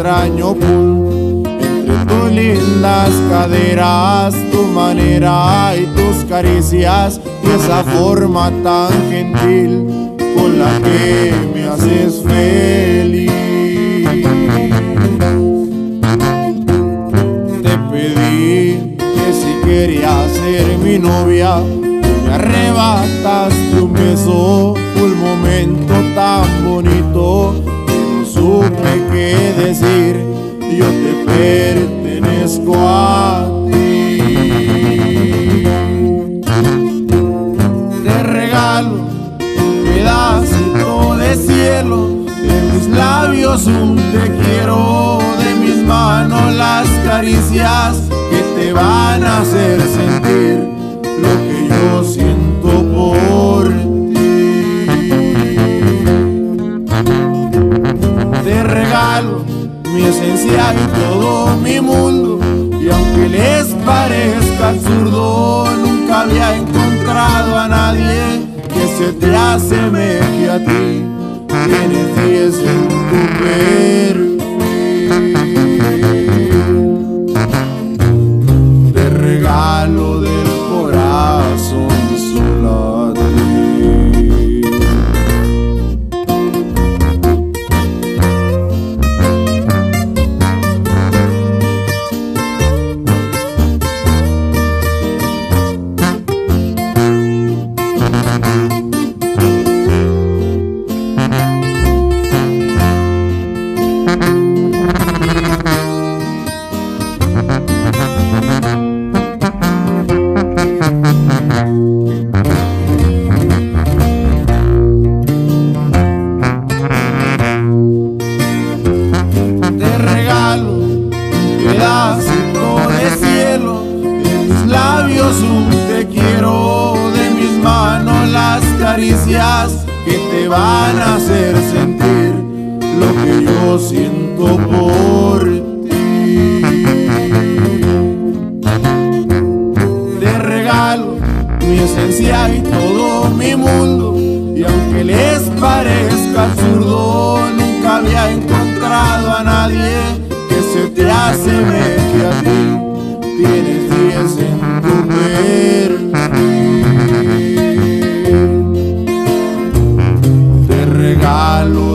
extraño pool entre tus lindas caderas, tu manera y tus caricias y esa forma tan gentil con la que me haces feliz. Te pedí que si querías ser mi novia, me arrebataste un beso, un momento tan bonito que no supe qué decir. Yo te pertenezco a ti. Te regalo un pedacito de cielo, de mis labios un te quiero, de mis manos las caricias que te van a hacer sentir lo que yo siento por ti. Te regalo mi esencia y todo mi mundo, y aunque les parezca absurdo, nunca había encontrado a nadie que se te asemeje a ti. Tienes 10 en tu perfil. Te regalo del corazón solo a ti. Pedacito de cielo, de mis labios un te quiero, de mis manos las caricias que te van a hacer sentir lo que yo siento por ti. Te regalo mi esencia y todo mi mundo, y aunque les parezca absurdo, nunca había encontrado a nadie que se te asemeje a ti. Tienes 10 en tu perfil. Te regalo